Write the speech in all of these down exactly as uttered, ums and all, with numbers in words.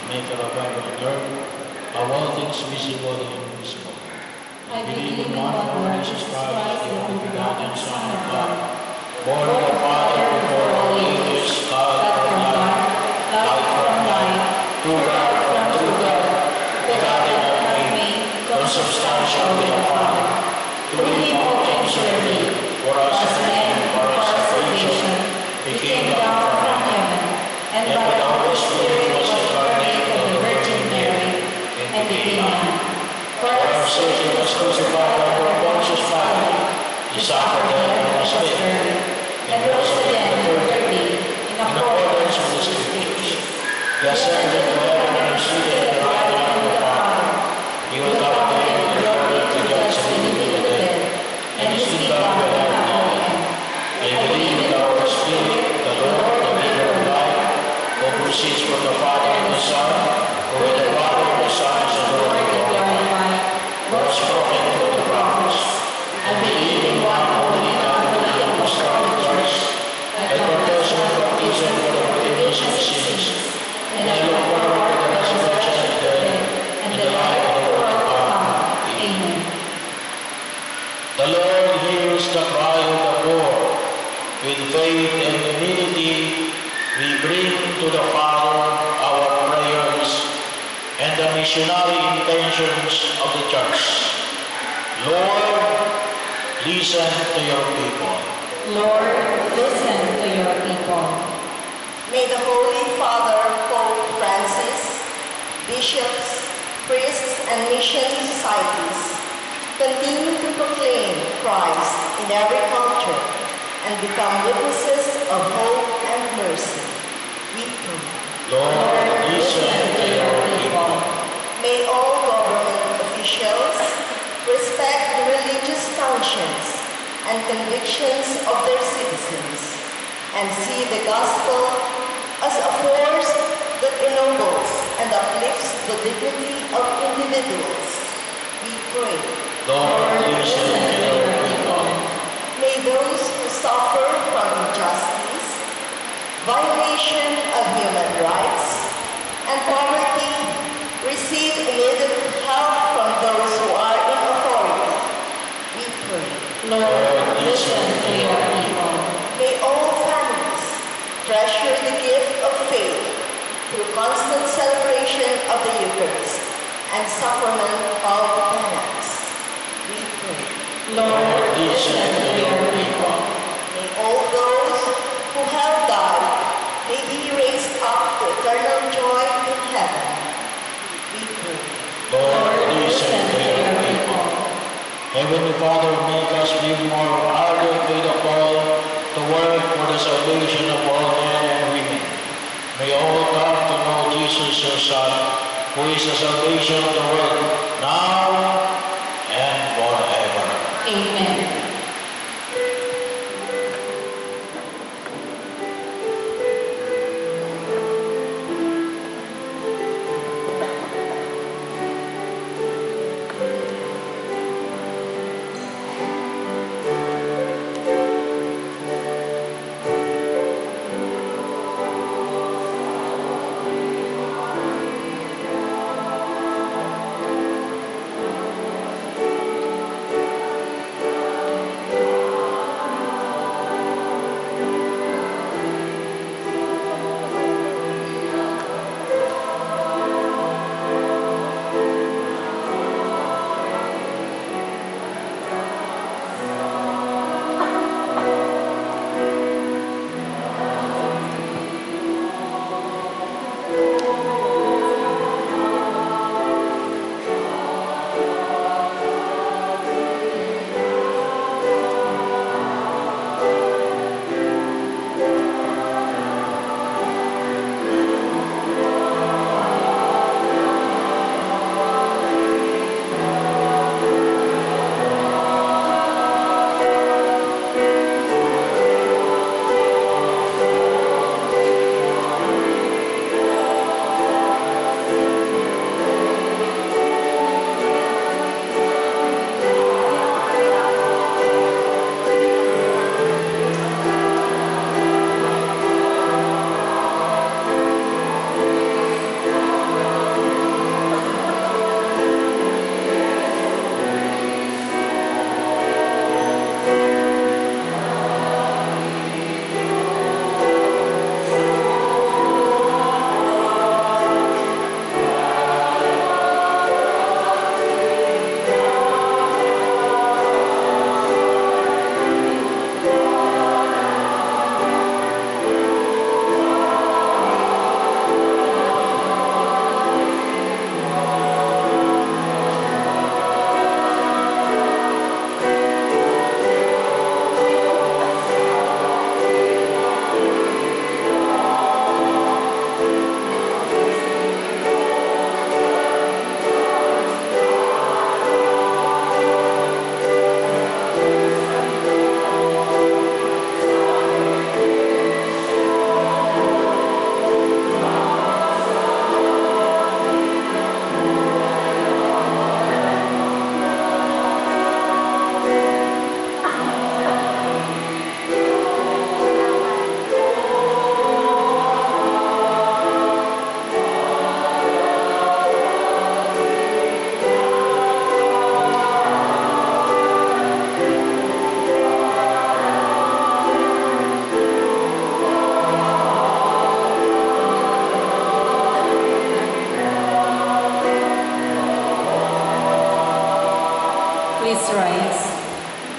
maker of heaven and earth, of all things visible and invisible. I believe in one Lord Jesus Christ, the only begotten Son of God, born of the Father before all ages, God from light, light from light, true God from true God, begotten of made, consubstantial with the Father. To him all things were made, for us men, for our salvation, he came down from heaven, and by the Holy Spirit was incarnate of the Virgin Mary, and became man. For our sake he was crucified under Pontius Pilate. He suffered and was buried, and rose again on the third day, in accordance with the Scriptures. He ascended into heaven and is seated at the right hand of the Father. He will come again in glory to judge the living and the dead, and his kingdom will have no end. I believe in the Holy Spirit, the Lord, the giver of life, who proceeds from the Father and the Son, who with the Father and the Son is adored and glorified, who has spoken through the prophets. I believe in one holy Catholic Apostolic Church. I confess my baptism for the forgiveness of sins, and I look forward to the resurrection of the dead and the life of the world to come. Amen. The Lord hears the cry of the poor. With faith and humility, we bring to the Father our prayers and the missionary intentions of the Church. Lord, listen to your people. Lord, listen to your people. May the Holy Father, Pope Francis, bishops, priests, and mission societies continue to proclaim Christ in every culture and become witnesses of hope and mercy. We pray. Lord, listen to your people. May all government officials respect the religious conscience and convictions of their citizens and see the gospel as a force that ennobles and uplifts the dignity of individuals. We pray. Lord, listen to your people. May those who suffer from injustice, violation of human rights, and poverty receive immediate help from those who are in authority. We pray. Lord, listen to your people. May all families treasure the gift of faith through constant celebration of the Eucharist and sacrament of penance. We pray. Lord, listen to your people. May all those who have died may be raised up to eternal joy in heaven. We pray. Lord, listen to your people. Heavenly Father, make us be more ardent with the call to work for the salvation of all men and women. May all come to know Jesus, your Son, who is the salvation of the world, now and forever. Amen.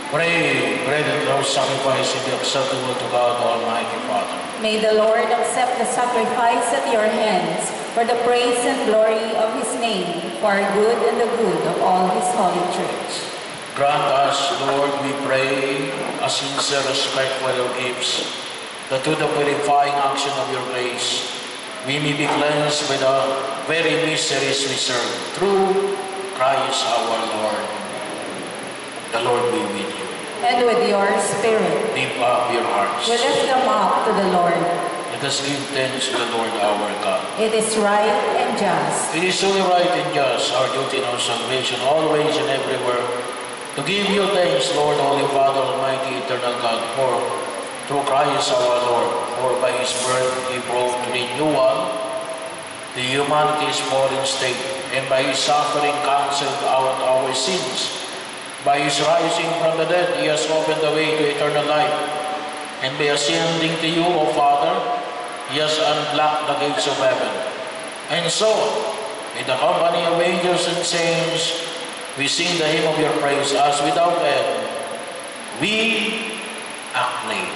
Pray, brethren, those sacrifices be acceptable to God, Almighty Father. May the Lord accept the sacrifice at your hands for the praise and glory of his name, for our good and the good of all his holy church. Grant us, Lord, we pray, a sincere respect for your gifts, that through the purifying action of your grace, we may be cleansed by the very mysteries we serve, through Christ our Lord. The Lord be with you. And with your spirit. Lift up your hearts. We lift them up to the Lord. Let us give thanks to the Lord our God. It is right and just. It is only right and just, our duty and our salvation, always and everywhere, to give you thanks, Lord, Holy Father, Almighty, Eternal God, for through Christ our Lord, for by his birth he brought renewal to humanity's fallen state, and by his suffering canceled out our sins. By his rising from the dead, he has opened the way to eternal life, and by ascending to you, O Father, he has unblocked the gates of heaven. And so, in the company of angels and saints, we sing the hymn of your praise as without end we acclaim.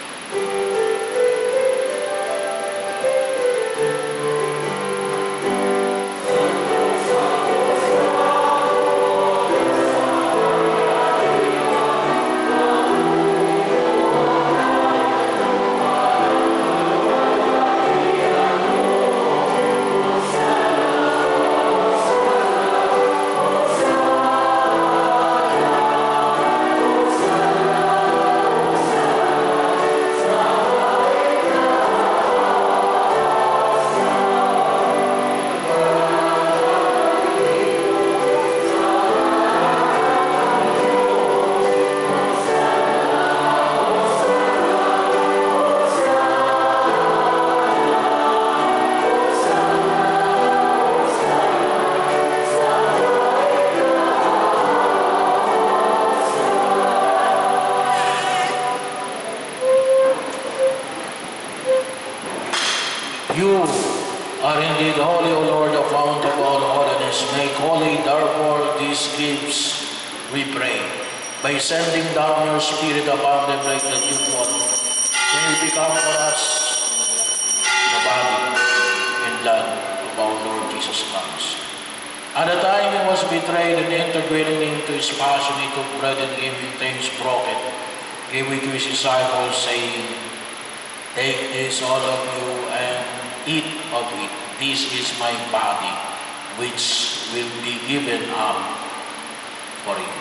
You are indeed holy, O Lord, the fount of all holiness. Make holy, therefore, these gifts, we pray, by sending down your Spirit upon them like the dew water. May it become for us the body and blood of our Lord Jesus Christ. At the time he was betrayed and integrated into his passion, he took bread and giving thanks broken, gave it to his disciples, saying, "Take this, all of you, and eat of it. This is my body, which will be given up for you."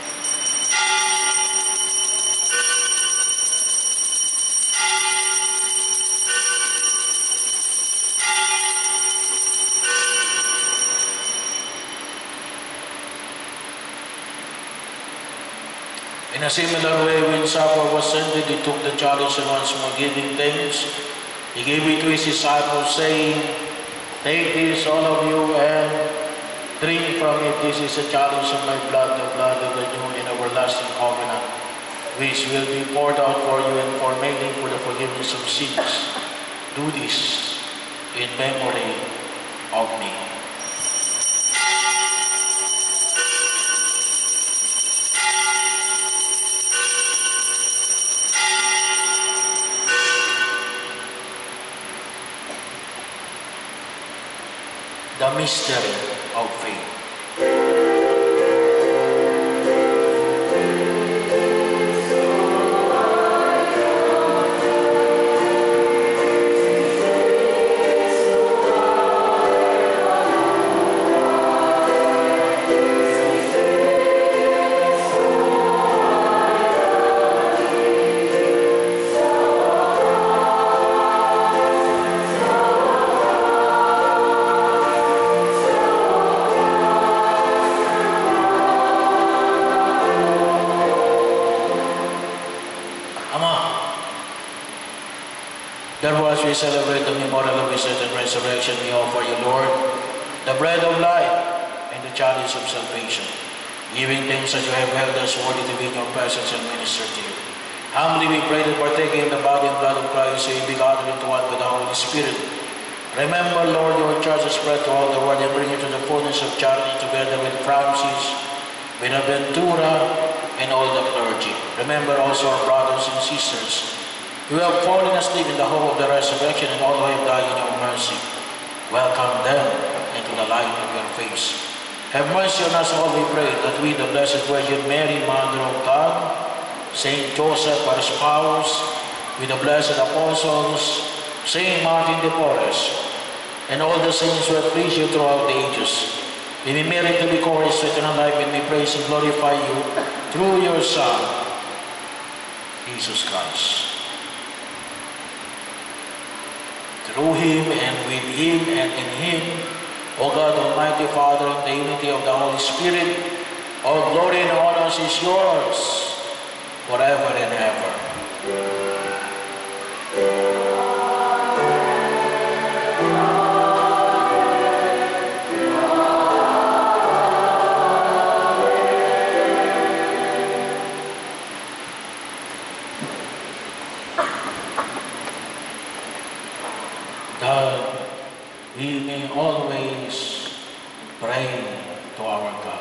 In a similar way, when supper was ended, he took the chalice and once more giving thanks, he gave it to his disciples, saying, "Take this, all of you, and drink from it. This is a chalice of my blood, the blood of the new and everlasting covenant, which will be poured out for you and for many for the forgiveness of sins. Do this in memory of me." The mystery of faith. Therefore, as we celebrate the memorial of his death and resurrection, we offer you, Lord, the bread of life and the chalice of salvation, giving thanks that you have held us worthy to be in your presence and minister to you. Humbly we pray that partaking in the body and blood of Christ, you be gathered into one with the Holy Spirit. Remember, Lord, your church is spread to all the world and bring it to the fullness of charity together with Francis, Benaventura, and all the clergy. Remember also our brothers and sisters who have fallen asleep in the hope of the resurrection and all who have died in your mercy. Welcome them into the light of your face. Have mercy on us all, we pray, that we, the Blessed Virgin Mary, Mother of God, Saint Joseph, our spouse, with the blessed apostles, Saint Martin de Porres, and all the saints who have pleased you throughout the ages, we may merit to be glorious to eternal life, and we praise and glorify you through your Son, Jesus Christ. Through him and with him and in him, O God, Almighty Father, in the unity of the Holy Spirit, all glory and honor is yours forever and ever. God, we may always pray to our God.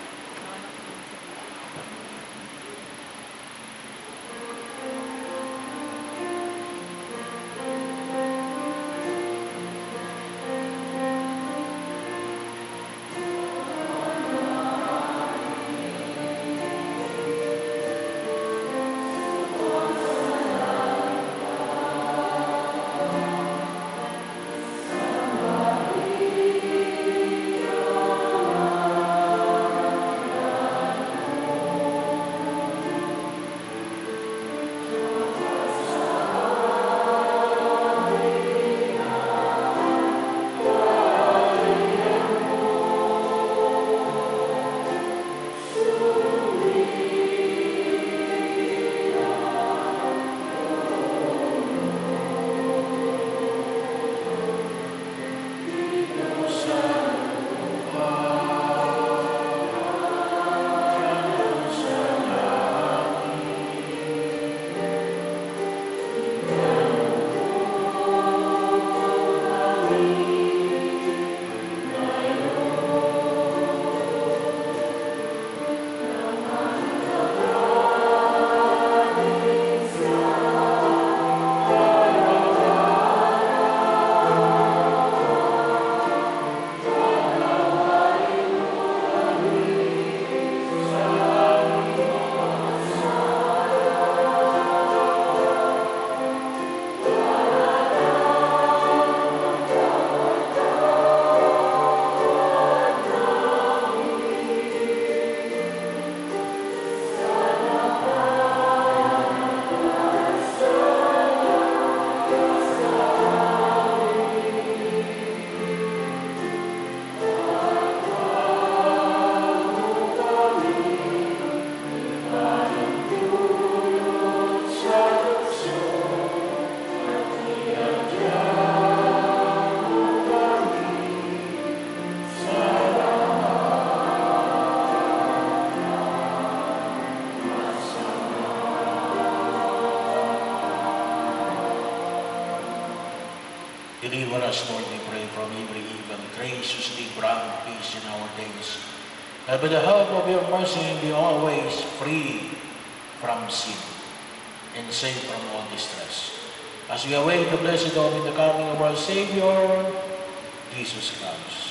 Deliver us, Lord, we pray, from every evil. Graciously grant peace in our days, that by the help of your mercy we be always free from sin and safe from all distress, as we await the blessed hope in the coming of our Savior, Jesus Christ.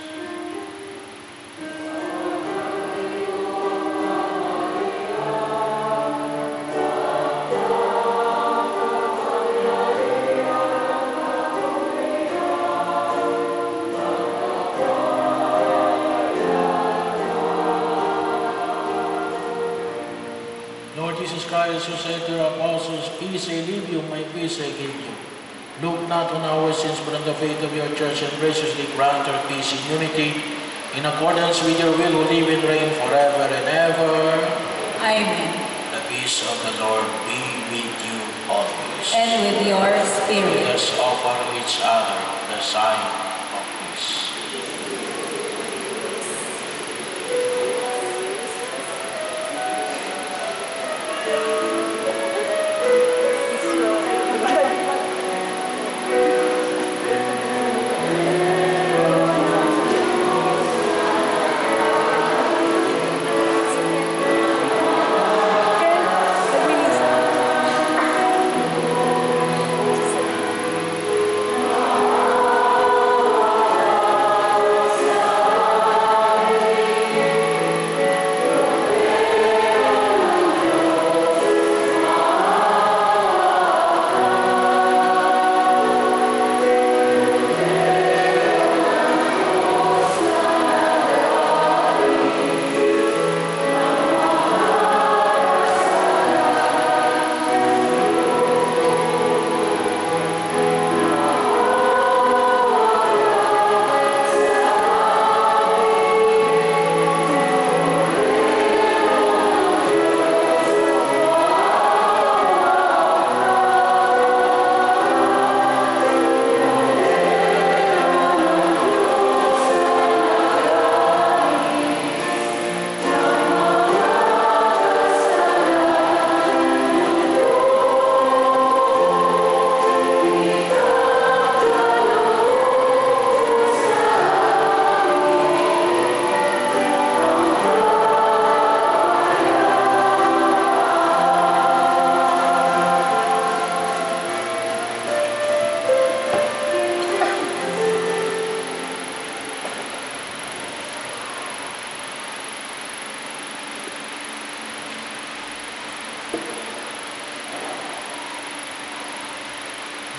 Christ, who said to your apostles, "Peace I leave you, my peace I give you." Look not on our sins, but on the faith of your church, and graciously grant her peace and unity, in accordance with your will, who live and reign forever and ever. Amen. The peace of the Lord be with you always. And with your spirit. Let us offer each other the sign of peace. Amen.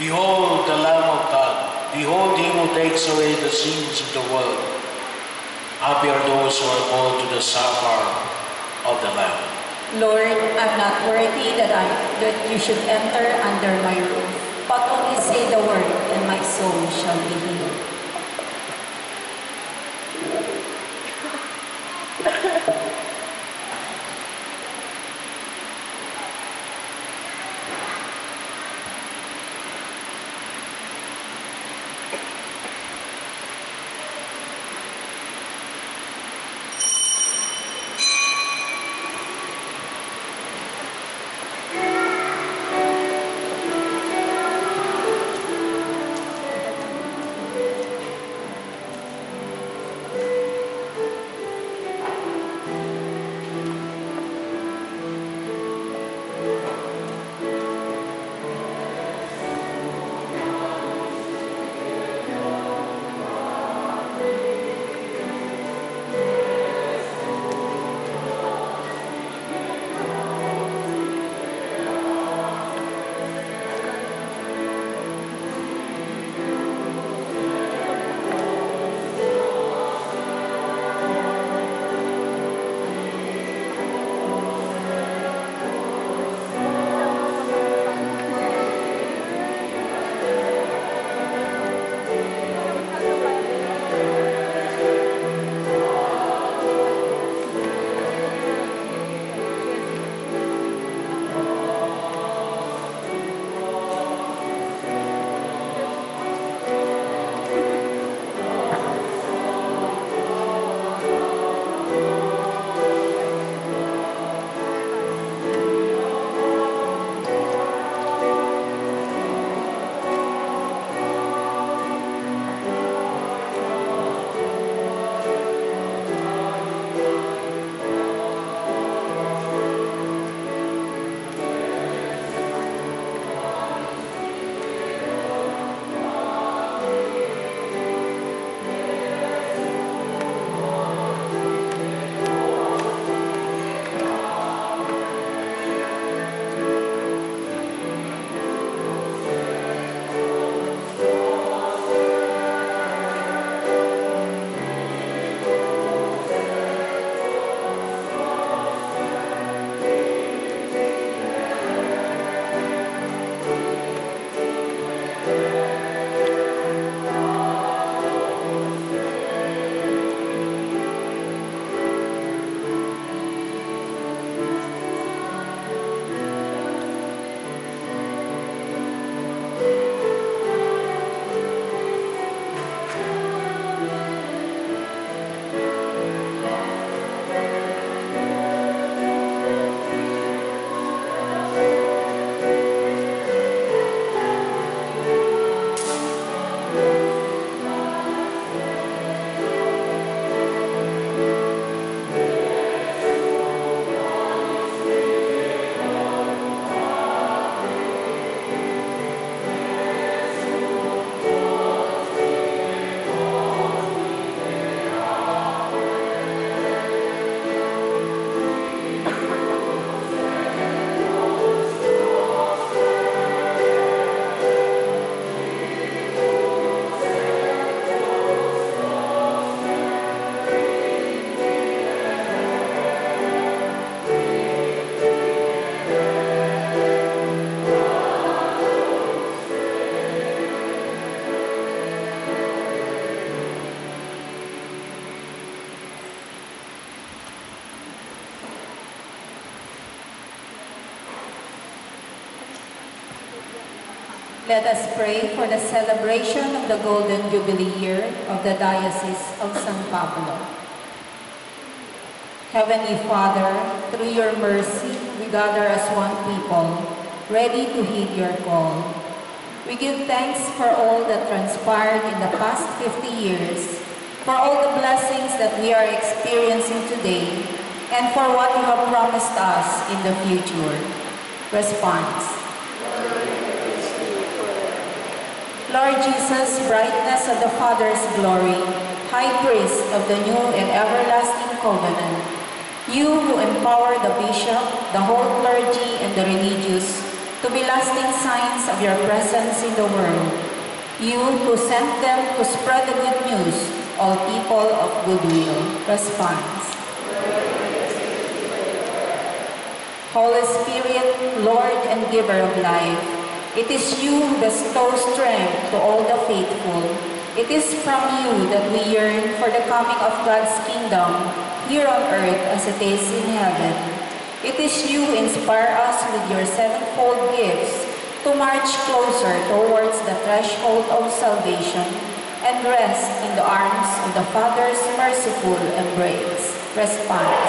Behold the Lamb of God. Behold him who takes away the sins of the world. Happy are those who are called to the supper of the Lamb. Lord, I'm not worthy that, I, that you should enter under my roof, but only say the word, and my soul shall be healed. Let us pray for the celebration of the Golden Jubilee year of the Diocese of San Pablo. Heavenly Father, through your mercy, we gather as one people, ready to heed your call. We give thanks for all that transpired in the past fifty years, for all the blessings that we are experiencing today, and for what you have promised us in the future. Response. Lord Jesus, brightness of the Father's glory, High Priest of the new and everlasting covenant, you who empower the bishop, the whole clergy, and the religious, to be lasting signs of your presence in the world. You who sent them to spread the good news, all people of goodwill. Response. Holy Spirit, Lord and giver of life, it is you who bestows strength to all the faithful. It is from you that we yearn for the coming of God's kingdom here on earth as it is in heaven. It is you who inspire us with your sevenfold gifts to march closer towards the threshold of salvation and rest in the arms of the Father's merciful embrace. Response.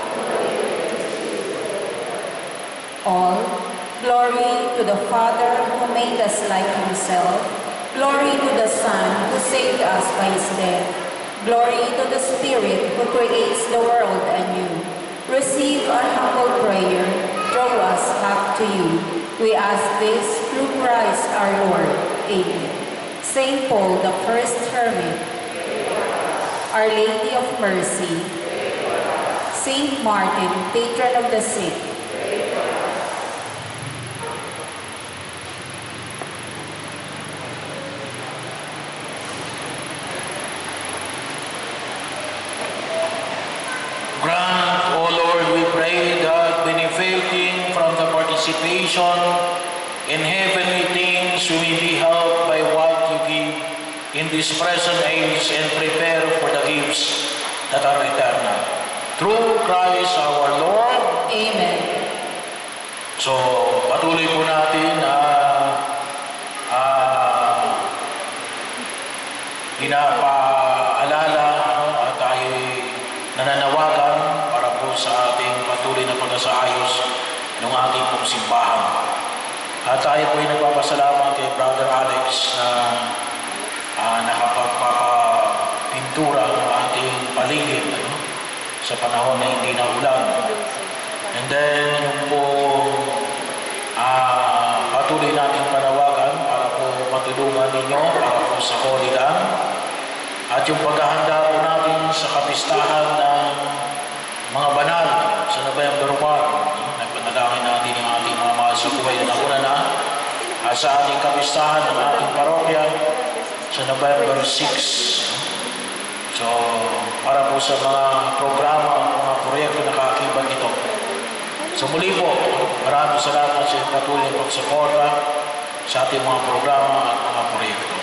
All glory to the Father who made us like himself. Glory to the Son who saved us by his death. Glory to the Spirit who creates the world anew. Receive our humble prayer. Draw us up to you. We ask this through Christ our Lord. Amen. Saint Paul, the first hermit. Our Lady of Mercy. Saint Martin, patron of the sick. Grant, O Lord, we pray that benefiting from the participation in heavenly things, we may be helped by what you give in this present age and prepare for the gifts that are eternal. Through Christ our Lord. Amen. So, patuloy po natin na uh, uh, pinapaalala ano, at tayo nananawagan para po sa ating patuloy na pag-asaayos ng ating pong simbahan. At tayo po ay nagpapasalamat kay Brother Alex na uh, nakapagpapapintura ng ating paligid ano, sa panahon na hindi na ulan. And then, yung po uh, patuloy nating panawagan para po matulungan ninyo para po sa Holy Land. At yung paghahanda po natin sa kapistahan ng mga banal sa November first, nagpanalangin natin yung ating mga mahal sa buhay na nauna na at sa ating kapistahan ng ating parokya sa November sixth. So, para po sa mga programa, mga proyekto na kaakibat nito. So muli po, maraming salamat sa patuloy na pagsuporta sa ating mga programa at mga proyekto.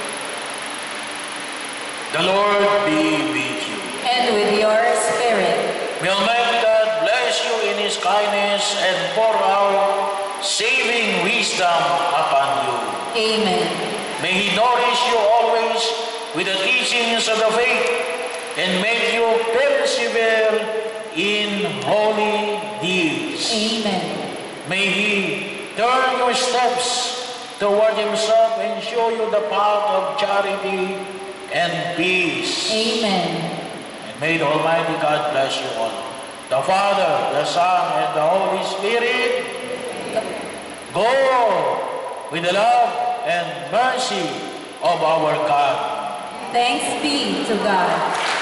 The Lord be with you. And with your spirit. May Almighty God bless you in His kindness and pour out saving wisdom upon you. Amen. May He nourish you always with the teachings of the faith and make you persevere in holy deeds. Amen. May He turn your steps toward Himself and show you the path of charity and peace. Amen. And may the Almighty God bless you all. The Father, the Son, and the Holy Spirit go with the love and mercy of our God. Thanks be to God.